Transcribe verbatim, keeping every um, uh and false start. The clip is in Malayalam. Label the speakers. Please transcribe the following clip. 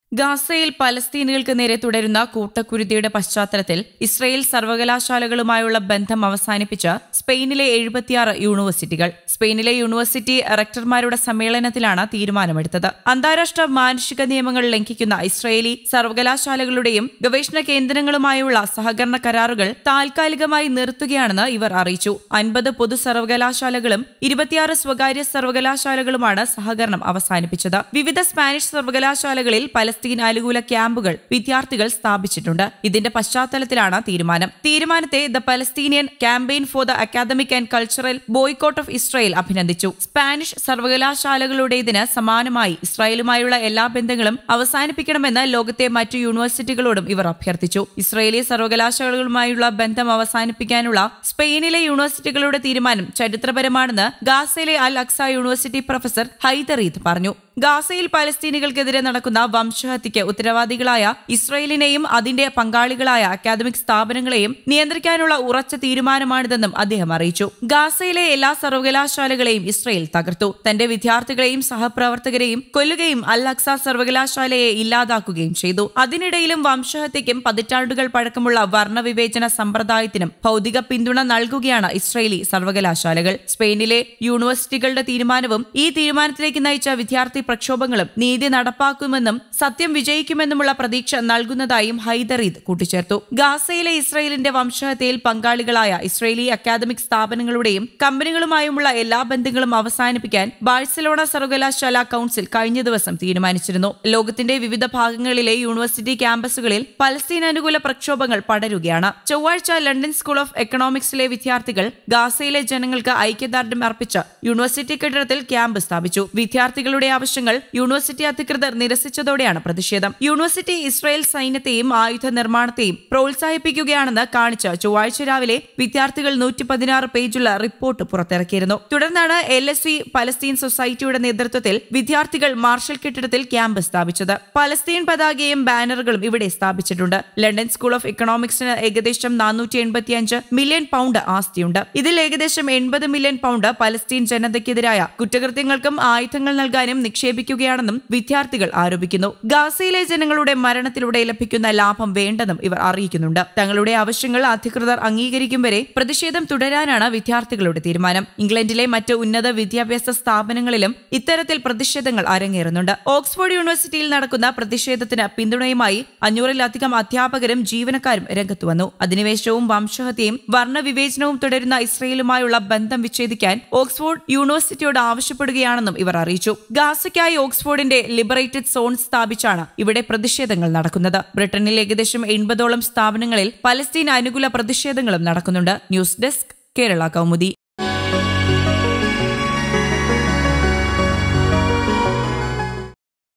Speaker 1: ഗാസയിൽ പലസ്തീനികൾക്ക് നേരെ തുടരുന്ന കൂട്ടക്കുരുതിയുടെ പശ്ചാത്തലത്തിൽ ഇസ്രയേൽ സർവകലാശാലകളുമായുള്ള ബന്ധം അവസാനിപ്പിച്ച് സ്പെയിനിലെ എഴുപത്തിയാറ് യൂണിവേഴ്സിറ്റികൾ. സ്പെയിനിലെ യൂണിവേഴ്സിറ്റി റെക്ടർമാരുടെ സമ്മേളനത്തിലാണ് തീരുമാനമെടുത്തത്. അന്താരാഷ്ട്ര മാനുഷിക നിയമങ്ങൾ ലംഘിക്കുന്ന ഇസ്രയേലി സർവകലാശാലകളുടെയും ഗവേഷണ കേന്ദ്രങ്ങളുമായുള്ള സഹകരണ കരാറുകൾ താൽക്കാലികമായി നിർത്തുകയാണെന്ന് ഇവർ അറിയിച്ചു. അൻപത് പൊതു സർവകലാശാലകളും ഇരുപത്തിയാറ് സ്വകാര്യ സർവകലാശാലകളുമാണ് സഹകരണം അവസാനിപ്പിച്ചത്. വിവിധ സ്പാനിഷ് സർവകലാശാലകളിൽ പലസ്തീൻ അനുകൂല ക്യാമ്പുകൾ വിദ്യാർത്ഥികൾ സ്ഥാപിച്ചിട്ടുണ്ട്. ഇതിന്റെ പശ്ചാത്തലത്തിലാണ് തീരുമാനം. തീരുമാനത്തെ the Palestinian campaign for the academic and cultural boycott of Israel അഭിനന്ദിച്ചു. സ്പാനിഷ് സർവകലാശാലകളുടേതിന് സമാനമായി ഇസ്രായേലുമായുള്ള എല്ലാ ബന്ധങ്ങളും അവസാനിപ്പിക്കണമെന്ന് ലോകത്തെ മറ്റു യൂണിവേഴ്സിറ്റികളോടും ഇവർ അഭ്യർത്ഥിച്ചു. ഇസ്രായേലി സർവകലാശാലകളുമായുള്ള ബന്ധം അവസാനിപ്പിക്കാനുള്ള സ്പെയിനിലെ യൂണിവേഴ്സിറ്റികളുടെ തീരുമാനം ചരിത്രപരമാണെന്ന് ഗാസയിലെ Al Aqsa University professor Haidar Eid പറഞ്ഞു. ഗാസയിൽ പലസ്തീനികൾക്കെതിരെ നടക്കുന്ന വംശഹത്യയ്ക്ക് ഉത്തരവാദികളായ ഇസ്രായേലിനെയും അതിന്റെ പങ്കാളികളായ അക്കാദമിക് സ്ഥാപനങ്ങളെയും നിയന്ത്രിക്കാനുള്ള ഉറച്ച തീരുമാനമാണിതെന്നും അദ്ദേഹം അറിയിച്ചു. ഗാസയിലെ എല്ലാ സർവകലാശാലകളെയും ഇസ്രായേൽ തകർത്തു. തന്റെ വിദ്യാർത്ഥികളെയും സഹപ്രവർത്തകരെയും കൊല്ലുകയും അൽ അക്സ സർവകലാശാലയെ ഇല്ലാതാക്കുകയും ചെയ്തു. അതിനിടയിലും വംശഹത്യയ്ക്കും പതിറ്റാണ്ടുകൾ പഴക്കമുള്ള വർണ്ണവിവേചന സമ്പ്രദായത്തിനും ഭൗതിക പിന്തുണ നൽകുകയാണ് ഇസ്രായേലി സർവകലാശാലകൾ. സ്പെയിനിലെ യൂണിവേഴ്സിറ്റികളുടെ തീരുമാനവും ഈ തീരുമാനത്തിലേക്ക് നയിച്ച വിദ്യാർത്ഥി പ്രക്ഷോഭങ്ങളും നീതി നടപ്പാക്കുമെന്നും സത്യം വിജയിക്കുമെന്നുമുള്ള പ്രതീക്ഷ നൽകുന്നതായും ഹൈദർ ഈദ് കൂട്ടിച്ചേർത്തു. ഗാസയിലെ ഇസ്രായേലിന്റെ വംശഹത്യയിൽ പങ്കാളികളായ ഇസ്രായേലി അക്കാദമിക് സ്ഥാപനങ്ങളുടെയും കമ്പനികളുമായുമുള്ള എല്ലാ ബന്ധങ്ങളും അവസാനിപ്പിക്കാൻ ബാഴ്സലോണ സർവകലാശാല കൌൺസിൽ കഴിഞ്ഞ ദിവസം തീരുമാനിച്ചിരുന്നു. ലോകത്തിന്റെ വിവിധ ഭാഗങ്ങളിലെ യൂണിവേഴ്സിറ്റി ക്യാമ്പസുകളിൽ പലസ്തീൻ അനുകൂല പ്രക്ഷോഭങ്ങൾ പടരുകയാണ്. ചൊവ്വാഴ്ച ലണ്ടൻ സ്കൂൾ ഓഫ് എക്കണോമിക്സിലെ വിദ്യാർത്ഥികൾ ഗാസയിലെ ജനങ്ങൾക്ക് ഐക്യദാർഢ്യം അർപ്പിച്ച് യൂണിവേഴ്സിറ്റി കെട്ടിടത്തിൽ ക്യാമ്പ് സ്ഥാപിച്ചു. വിദ്യാർത്ഥികളുടെ ആവശ്യങ്ങൾ യൂണിവേഴ്സിറ്റി അധികൃതർ നിരസിച്ചതോടെയാണ് പ്രതിഷേധം. യൂണിവേഴ്സിറ്റി ഇസ്രായേൽ സൈന്യത്തെയും ആയുധ നിർമ്മാണത്തെയും പ്രോത്സാഹിപ്പിക്കുകയാണെന്ന് കാണിച്ച് ചൊവ്വാഴ്ച രാവിലെ വിദ്യാർത്ഥികൾ നൂറ്റി പതിനാറ് പേജുള്ള റിപ്പോർട്ട് പുറത്തിറക്കിയിരുന്നു. തുടർന്നാണ് എൽ എസ് വി പലസ്തീൻ സൊസൈറ്റിയുടെ നേതൃത്വത്തിൽ വിദ്യാർത്ഥികൾ മാർഷൽ കെട്ടിടത്തിൽ ക്യാമ്പ് സ്ഥാപിച്ചത്. പലസ്തീൻ പതാകയും ബാനറുകളും ഇവിടെ സ്ഥാപിച്ചിട്ടുണ്ട്. ലണ്ടൻ സ്കൂൾ ഓഫ് എക്കണോമിക്സിന് ഏകദേശം നാനൂറ്റി എൺപത്തിയഞ്ച് മില്യൺ പൗണ്ട് ആസ്തിയുണ്ട്. ഇതിൽ ഏകദേശം എൺപത് മില്യൺ പൗണ്ട് പലസ്തീൻ ജനതയ്ക്കെതിരായ കുറ്റകൃത്യങ്ങൾക്കും ആയുധങ്ങൾ നൽകാനും നിക്ഷേപിക്കുകയാണെന്നും വിദ്യാർത്ഥികൾ ആരോപിക്കുന്നു. ഗാസയിലെ ജനങ്ങളുടെ മരണത്തിലൂടെ ലഭിക്കുന്ന ലാഭം വേണ്ടെന്നും ഇവർ അറിയിക്കുന്നുണ്ട്. തങ്ങളുടെ ആവശ്യങ്ങൾ അധികൃതർ അംഗീകരിക്കും വരെ പ്രതിഷേധം തുടരാനാണ് വിദ്യാർത്ഥികളുടെ തീരുമാനം. ഇംഗ്ലണ്ടിലെ മറ്റ് ഉന്നത വിദ്യാഭ്യാസ സ്ഥാപനങ്ങളിലും ഇത്തരത്തിൽ പ്രതിഷേധങ്ങൾ അരങ്ങേറുന്നുണ്ട്. ഓക്സ്ഫോർഡ് യൂണിവേഴ്സിറ്റിയിൽ നടക്കുന്ന പ്രതിഷേധത്തിന് പിന്തുണയുമായി അഞ്ഞൂറിലധികം അധ്യാപകരും ജീവനക്കാരും രംഗത്തു വന്നു. അധിനിവേശവും വംശഹത്യയും വർണ്ണവിവേചനവും തുടരുന്ന ഇസ്രായേലുമായുള്ള ബന്ധം വിച്ഛേദിക്കാൻ ഓക്സ്ഫോർഡ് യൂണിവേഴ്സിറ്റിയോട് ആവശ്യപ്പെടുകയാണെന്നും ഇവർ അറിയിച്ചു. ഗാസയ്ക്കായി ഓക്സ്ഫോർഡിന്റെ ലിബറേറ്റഡ് സോൺ സ്ഥാപിച്ചാണ് ഇവിടെ പ്രതിഷേധങ്ങൾ നടക്കുന്നത്. ബ്രിട്ടനിൽ ഏകദേശം എൺപതോളം സ്ഥാപനങ്ങളിൽ പലസ്തീൻ അനുകൂല പ്രതിഷേധങ്ങളും നടക്കുന്നുണ്ട്. News desk Kerala Kaumudi.